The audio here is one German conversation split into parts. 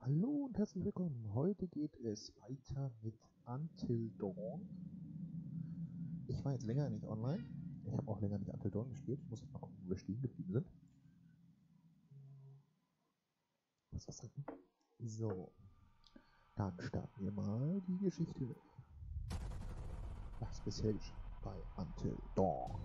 Hallo und herzlich willkommen. Heute geht es weiter mit Until Dawn. Ich war jetzt länger nicht online. Ich habe auch länger nicht Until Dawn gespielt. Ich muss jetzt mal gucken, wo wir stehen geblieben sind. Was trinken? So. Dann starten wir mal die Geschichte. Was bisher geschieht bei Until Dawn.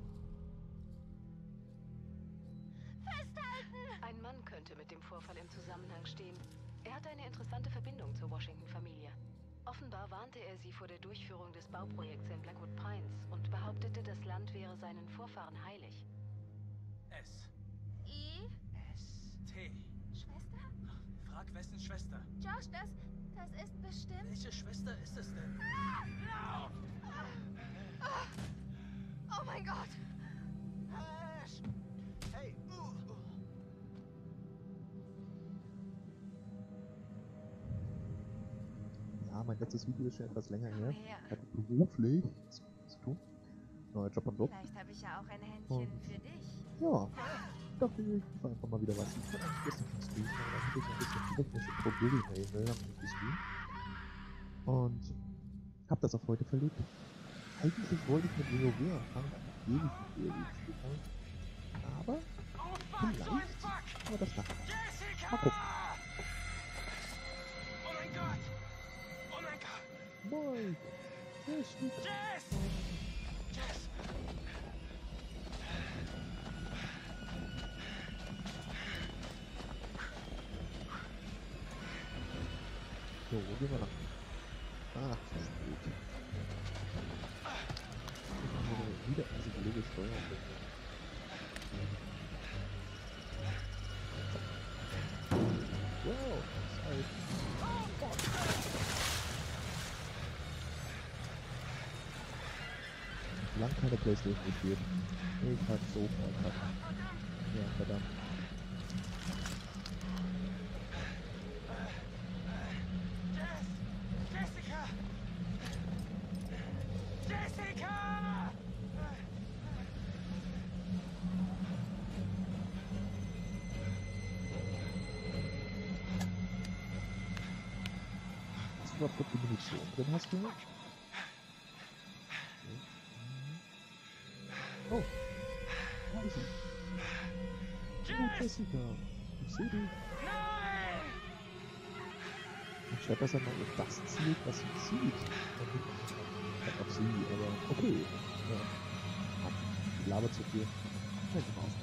Festhalten! Ein Mann könnte mit dem Vorfall im Zusammenhang stehen. Er hat eine interessante Verbindung zur Washington-Familie. Offenbar warnte er sie vor der Durchführung des Bauprojekts in Blackwood Pines und behauptete, das Land wäre seinen Vorfahren heilig. S. I. S. T. Schwester? Frag wessen Schwester. Josh, das ist bestimmt... Welche Schwester ist es denn? Lauf! Oh mein Gott! Ash! Hey! Ja, mein letztes Video ist schon etwas länger her. her. Hatte beruflich zu tun. Neuer Job am Job. Vielleicht habe ich ja auch ein Händchen für dich. Ja, dachte ich mache einfach mal wieder was. Ich kann eigentlich gestern schon streamen, aber dann hatte ich ein bisschen technische Probleme am Stream. Und habe das auf heute verlegt. Eigentlich wollte ich mit WoW anfangen, weil ich ewig mit WoW gespielt habe. Aber Oh fuck! So ein Fuck! aber das dachte ich. Jessica! Mal gucken. Oh mein Gott! Oh mein Gott! Mike! Jessica! Jess! Jess! So, wo gehen wir lang? Ach, das ist gut. Wieder diese blöde Steuerung. Wow, sorry. Lang keine Playstation gespielt. Ich hab so verkackt. Ja, verdammt. Jess! Jessica! Jessica! Hast du überhaupt die Munition drin, hast du? Oh! Da ist sie! Oh, Jess! Jessica! Ich seh dich! Nein! Anstatt dass er mal auf das zielt, was sie sieht. Und nicht auf sie, aber okay. Ja. Hat die Laber zu viel. Halt mal aus.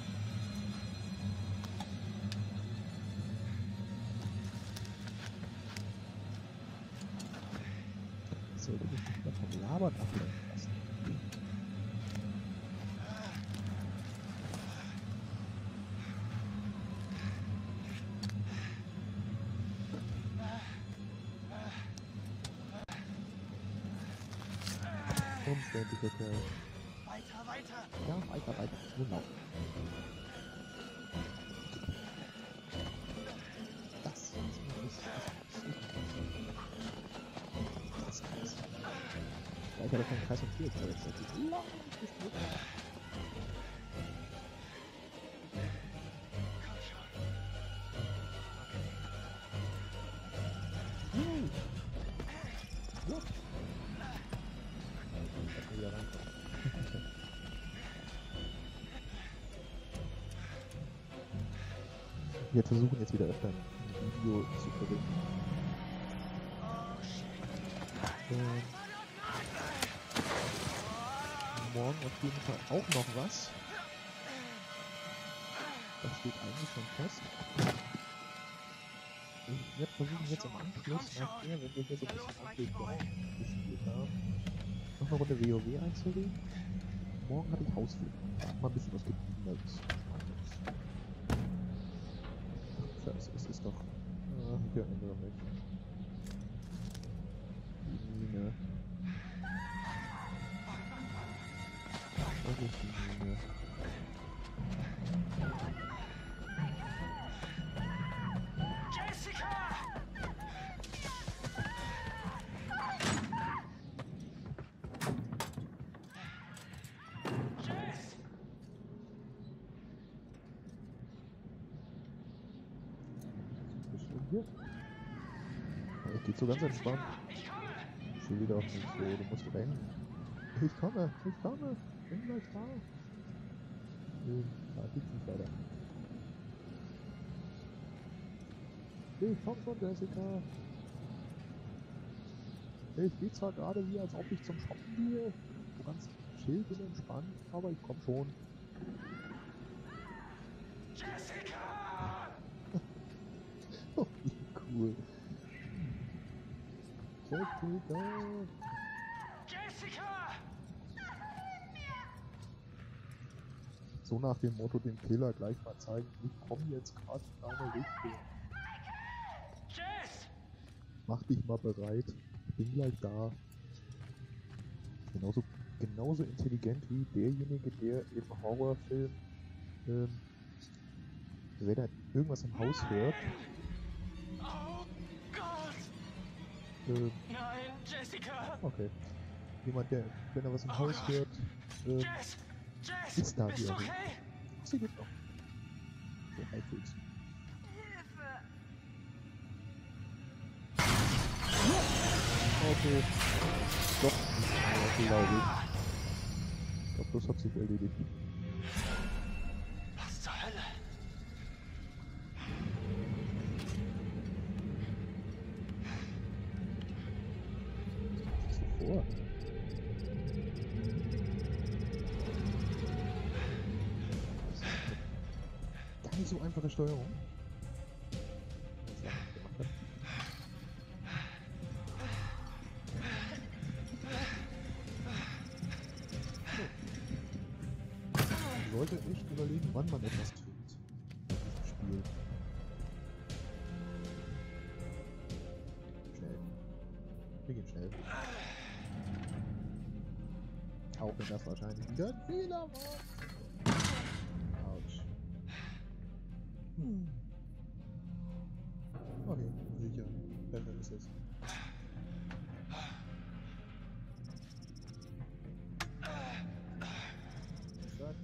Sollte mich nicht mehr vom Labern ablenken lassen. Umständlicher Kerl. Weiter, weiter! Ja, weiter. Genau. Das ist das Kreis. Ja, ich habe keinen Kreis und 4 jetzt gewechselt. What? Ich kann wieder reinkommen. Wir versuchen jetzt wieder öfter ein Video zu verbinden. Oh shit! Morgen auf jeden Fall auch noch was. Das steht eigentlich schon fest. Ich werde versuchen jetzt im Anschluss nachher, wenn wir hier so ein bisschen Update gespielt haben, noch eine Runde WoW einzulegen. Morgen habe ich Hausflug. Mal ein bisschen was Gebliebenes. Scheiße, es ist doch... hier Ende noch nicht. Die Mine. Das ist die Mine. Jessica! Jess! Bestimmt. Hier. Es geht so ganz entspannt. Ich komme! Chill doch nicht so, du musst rennen. Ich komme. Bin gleich da. Da geht's nicht weiter. Ich komm schon, Jessica. Ich gehe zwar gerade wie, als ob ich zum Shoppen gehe. So ganz chill und entspannt, aber ich komm schon. Jessica! Oh, wie cool. Jessica. Jessica! So nach dem Motto, dem Killer gleich mal zeigen, ich komme jetzt gerade in deine Richtung. Jess! Mach dich mal bereit. Ich bin gleich da. Genauso intelligent wie derjenige, der im Horrorfilm, wenn er irgendwas im Haus hört, Oh Gott! Nein, Jessica! okay. Jemand, der, wenn er was im Oh Haus Gott. hört, Jess! Jess! ist da Bist du wieder. okay? Sie lebt noch. So halbwegs. Hilfe! Okay. Doch, nicht mehr, glaube ich. Ich glaube, das hat sich erledigt. Was zur Hölle? Was ist hier vor? Gar nicht so einfache Steuerung. Was er gemacht hat. Man sollte echt überlegen, wann man etwas tut. In diesem Spiel. Schnell. Wir gehen schnell. Auch wenn das wahrscheinlich wieder ein Fehler war. Autsch. Okay, sicher. Besser ist es. Zack.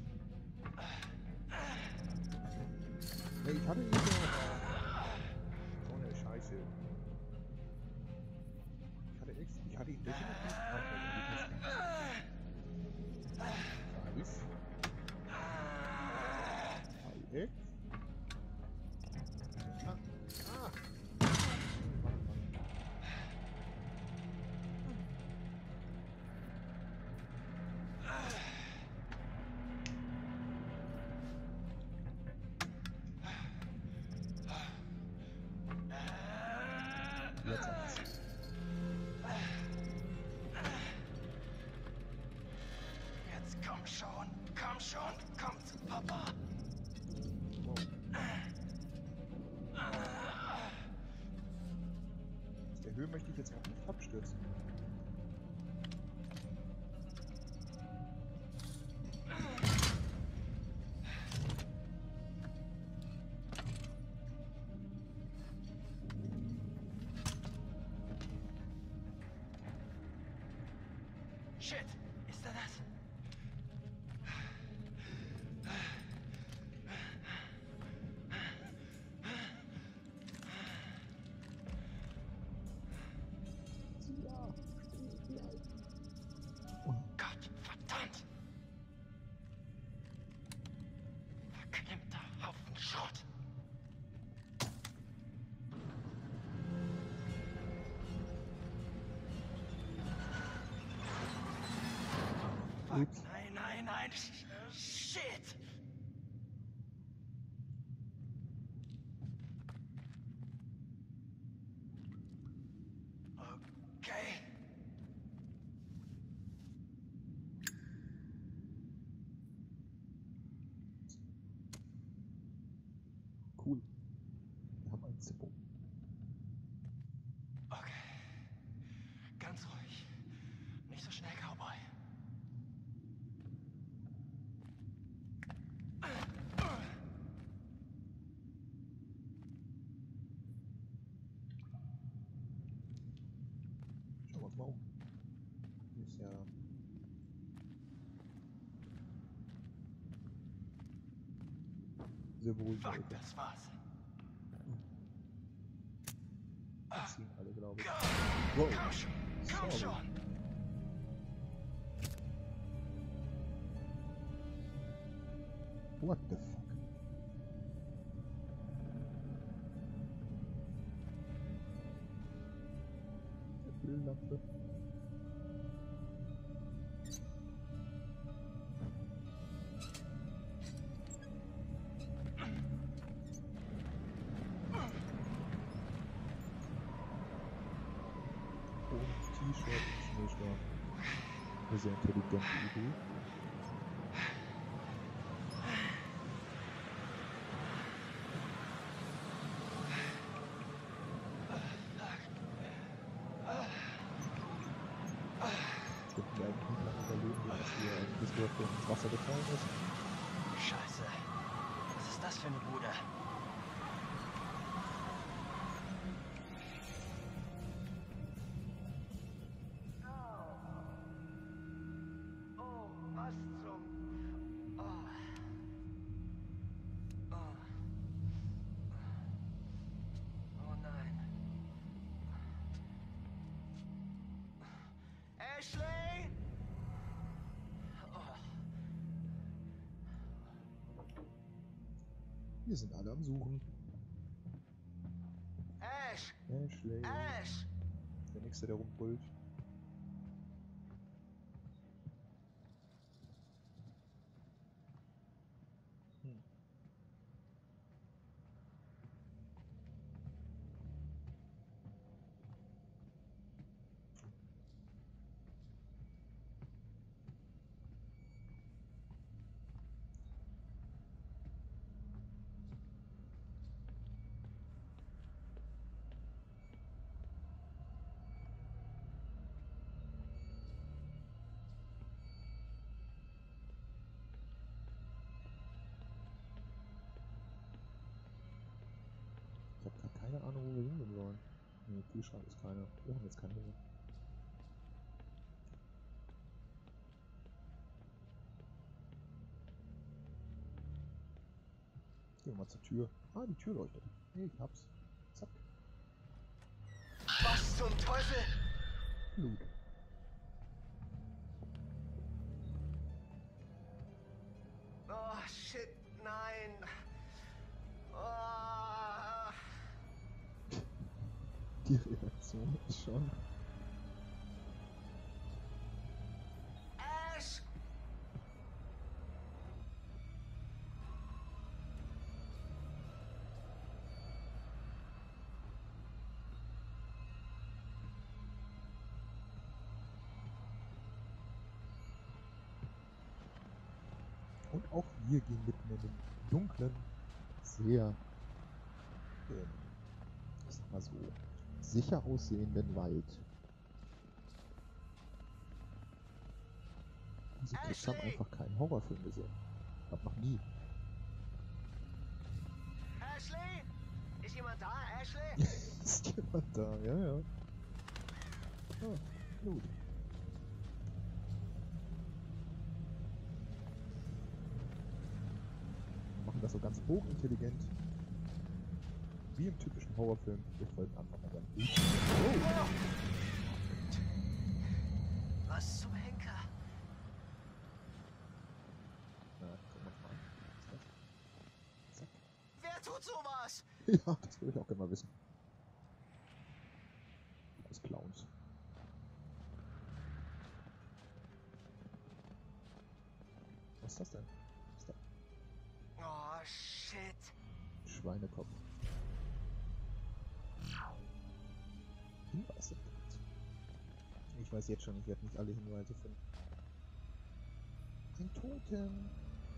Hey, ich hatte ihn doch. So eine Scheiße. Ich hatte ihn definitiv Weiß. Dreieck. Jetzt hat's. Jetzt komm schon, komm zu Papa. Wow. Aus der Höhe möchte ich jetzt auch nicht abstürzen. Shit, ist er das? Ja. Gott, verdammt! Verklemmter Haufen Schrott. Fuck, Ups. nein. Shit! Okay. Cool. Wir haben ein Zippo. Okay. Ganz ruhig. Nicht so schnell, Cowboy. Schauen wir uns mal um. Hier ist ja... sehr wohl. Fuck, das war's. ziehen alle, glaube ich. Komm Wow. schon! Komm Sorry. schon! What the fuck? Lampe. Und T-Shirt und Schneesturm. Eine sehr intelligente Idee. Könnten wir eigentlich nicht lange überleben, dass wir bis dort ins Wasser gefallen ist. Scheiße. Was ist das für eine Bude? Oh, was zum... Oh. Oh. Oh nein. Ashley! Oh. Wir sind alle am Suchen. Ash! Ashley. Ash! Der nächste, der rumbrüllt. Hm. Ich habe gerade keine Ahnung, wo wir hingehen sollen. Nee, Kühlschrank ist keiner. Wir haben jetzt keinen Hunger. Gehen wir mal zur Tür. Ah, die Tür leuchtet. Nee, ich hab's. Zack. Was zum Teufel? Blut. Oh, shit, nein. Oh. Die Reaktion ist schon. Ash! Und auch wir gehen mitten in den dunklen, sehr, ich sag mal so, sicher aussehenden Wald. Diese Kids haben Ashley! einfach keinen Horrorfilm gesehen. Hab noch nie. Ashley? Ist jemand da, Ashley? Ist jemand da? Ja, ja. Ah, gut. Wir machen das so ganz hochintelligent. Wie im typischen Horrorfilm. Wir folgen einfach mal ganz gut. Oh! Was zum Henker? Na, guck mal an. Was ist das? Zack. Wer tut sowas? Ja, das will ich auch gerne mal wissen. Als Clowns. Was ist das denn? Was ist das? Oh, shit. Schweinekopf. Hinweise. Ich weiß jetzt schon, ich werde nicht alle Hinweise finden. Ein Totem.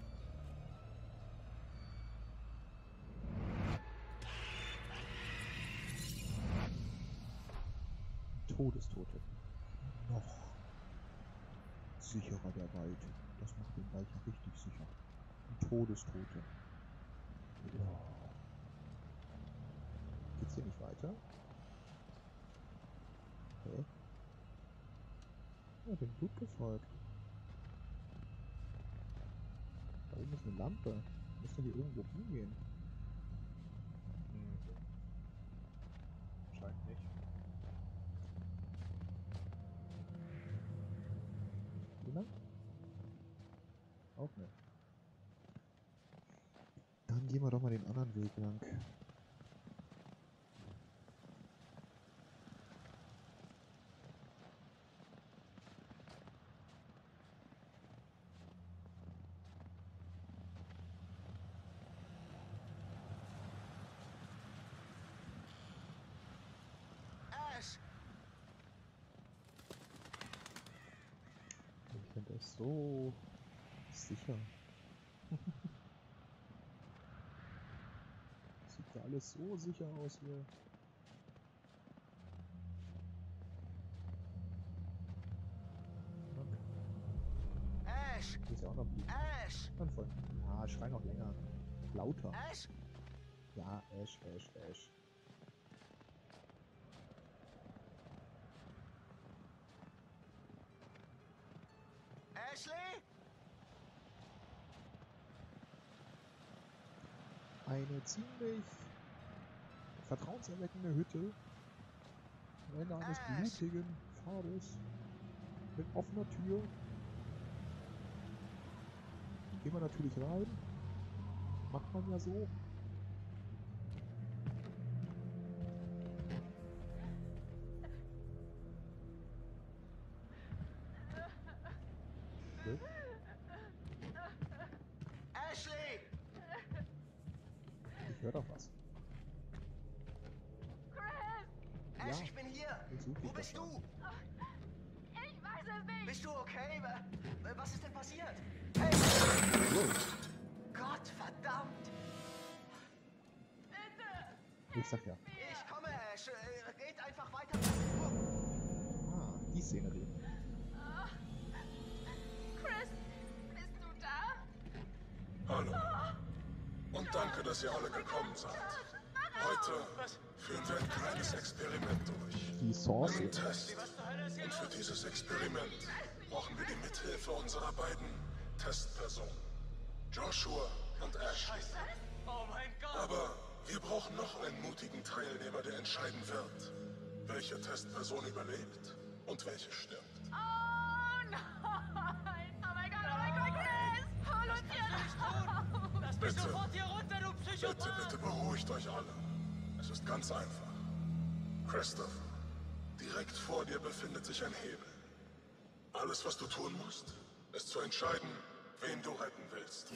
Ein Todestotem. Noch sicherer der Wald. Das macht den Wald richtig sicher. Ein Todestotem. Ja. Geht's hier nicht weiter? Okay. Ja, dem Blut gefolgt. Da oben ist eine Lampe. Muss doch hier irgendwo hingehen. Scheint nicht. Auch nicht. Dann gehen wir doch mal den anderen Weg lang. Ash! Ich finde das so sicher. Sieht ja alles so sicher aus hier. Ash! Hier ist ja auch noch Blut. Ash! Dann voll. Ja, schrei noch länger. Lauter. Ash! Ja, Ash, Ash, Ash. Ashley? Eine ziemlich vertrauenserweckende Hütte. Am Ende eines blutigen Pfades. Mit offener Tür. Gehen wir natürlich rein. Macht man ja so. Okay. Ashley! Ich höre doch was. Chris! Ash, Ja. ich bin hier! Ich suche Wo dich bist doch du? Ich weiß es nicht! Bist du okay? Was ist denn passiert? Hey! Gott, verdammt! Ich sag ja. Ich komme, Ash. Red einfach weiter. Ah, die Szenerie. Chris, bist du da? Hallo. Und danke, dass ihr alle gekommen seid. Heute führen wir ein kleines Experiment durch. Die Source. Einen Test. Und für dieses Experiment brauchen wir die Mithilfe unserer beiden Testpersonen. Joshua und Ashley. Oh mein Gott! Aber wir brauchen noch einen mutigen Teilnehmer, der entscheiden wird, welche Testperson überlebt und welche stirbt. Oh nein! Oh mein Gott, Chris! Hol uns hier raus! Lass mich Bitte. sofort hier runter, du Psychopath! Bitte beruhigt euch alle. Es ist ganz einfach. Christopher, direkt vor dir befindet sich ein Hebel. Alles, was du tun musst, ist zu entscheiden, wen du retten willst.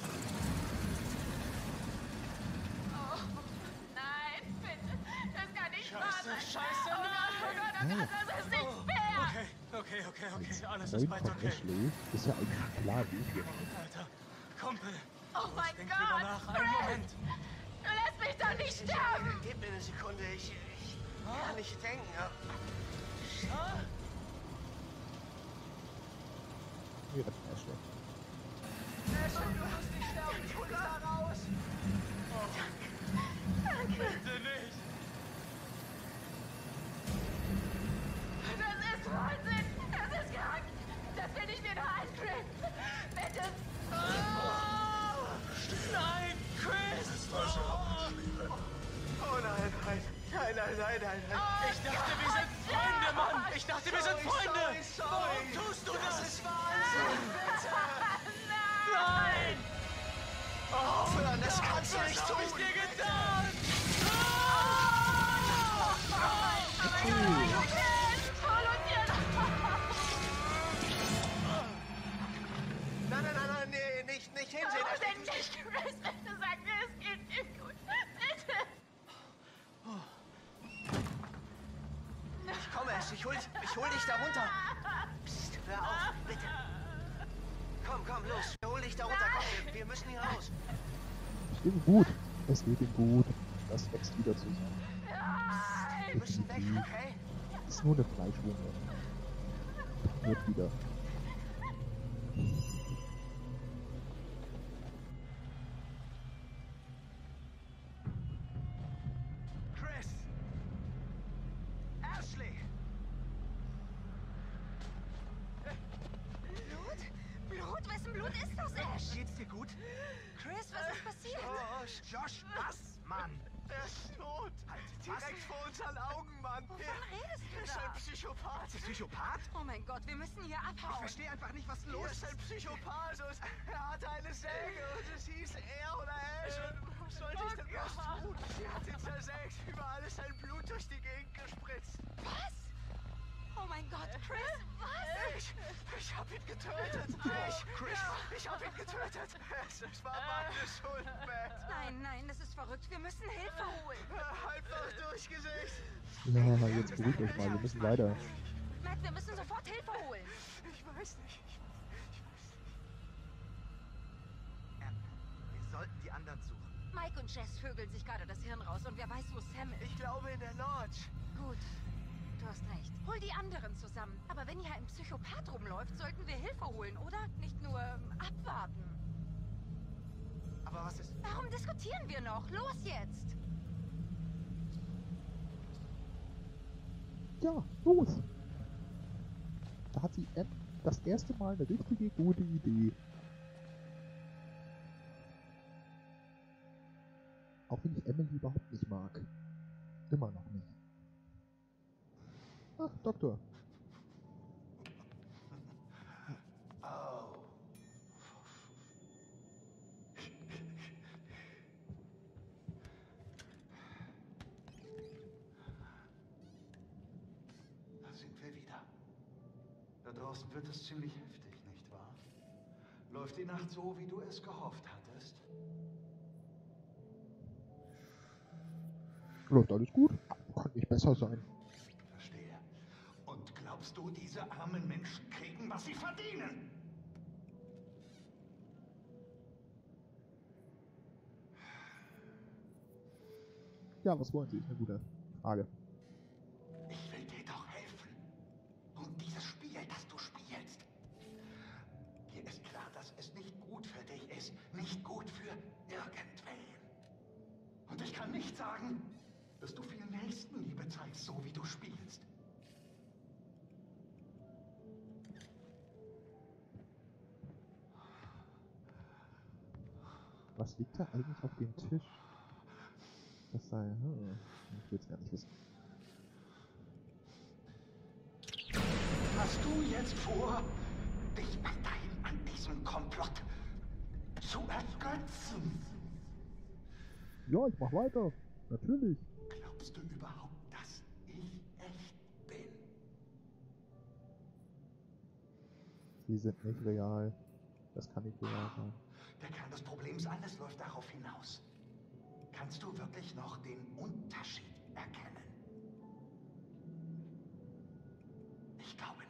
Oh, nein, bitte! Das kann nicht wahr sein! Scheiße, Oh Gott, oh Gott, das ist nicht fair! Okay, alles Freund ist bald von okay. Ashley ist ja eigentlich klar, wie wir. Alter, Kumpel, Oh mein denk drüber Gott! nach. Einen Chris! Moment. Du lässt mich doch nicht sterben! Gib mir eine Sekunde, ich kann nicht denken. Wir retten Ashley. Ashley, du musst nicht sterben, ich hol dich da raus. Bitte nicht. Das ist Wahnsinn! Das ist krank! Das will ich mir nur an, Chris! Bitte! Oh! Nein, Chris! Jetzt also Ashley retten. Oh nein. Oh Ich dachte, wir sind Freunde, Mann! Ich dachte, wir sind Freunde! Warum tust du das? Das ist Wahnsinn! Nein! Aufhören, das kannst du nicht tun! Was hab ich dir getan? Nein, nee, nicht hinsehen. Warum denn nicht, Chris? Bitte sag mir, es geht ihm gut. Bitte! Ich komme, Ash, ich hol dich da runter. Psst, hör auf, bitte. Komm, los, hol dich da runter, komm, wir müssen hier raus. Es geht ihm gut. Es geht ihm gut. Das wächst wieder zusammen. Wir müssen weg, okay? Das ist nur eine Fleischwunde. Wird wieder. Chris! Ashley! Blut? Wessen Blut ist das, Ash? Geht's dir gut? Chris, was ist passiert? Josh, was, Mann? Er ist tot. Direkt vor unseren Augen, Mann. Wovon redest du Er ist ein da? Psychopath. Psychopath? Oh mein Gott, wir müssen hier Ich abhauen. verstehe einfach nicht, was los ist. Er ist ein Psychopath und er hat ein sollte ich denn was tun? Sie hat ihn zersägt. Überall ist sein Blut durch die Gegend gespritzt. Was? Oh mein Gott, Chris, was? Ich hab ihn getötet. Ich hab ihn getötet. Es war meine Schuld, Matt. Nein, das ist verrückt. Wir müssen Hilfe holen. Einfach durchgesägt. Ja, jetzt beruhigt euch mal, wir müssen weiter. Matt, wir müssen sofort Hilfe holen. Ich weiß nicht. Wir sollten die anderen suchen. Mike und Jess vögeln sich gerade das Hirn raus und wer weiß, wo Sam ist. Ich glaube in der Lodge. Gut, du hast recht. Hol die anderen zusammen. Aber wenn hier ein Psychopath rumläuft, sollten wir Hilfe holen, oder? Nicht nur abwarten. Aber was ist... Warum diskutieren wir noch? Los jetzt! Ja, los! Da hat sie das erste Mal eine richtige gute Idee. Auch wenn ich Emily überhaupt nicht mag. Immer noch nicht. Ach, Doktor. Oh. Da sind wir wieder. Da draußen wird es ziemlich heftig, nicht wahr? Läuft die Nacht so, wie du es gehofft hattest? Läuft alles gut? Kann nicht besser sein. Verstehe. Und glaubst du, diese armen Menschen kriegen, was sie verdienen? Ja, was wollen Sie? Ist eine gute Frage. Ich will dir doch helfen. Und dieses Spiel, das du spielst. Dir ist klar, dass es nicht gut für dich ist. Nicht gut für irgendwen. Und ich kann nicht sagen, dass du viel Nächstenliebe zeigst, so wie du spielst. Was liegt da eigentlich auf dem Tisch? Das sei... ich will es gar nicht wissen. Hast du jetzt vor, dich weiterhin an diesem Komplott zu ergötzen? Ja, ich mach weiter. Natürlich. Glaubst du überhaupt, dass ich echt bin? Sie sind nicht real. Das kann nicht real sein. Der Kern des Problems, alles läuft darauf hinaus. Kannst du wirklich noch den Unterschied erkennen? Ich glaube